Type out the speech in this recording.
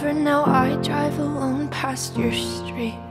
forever. Now I drive alone past your street.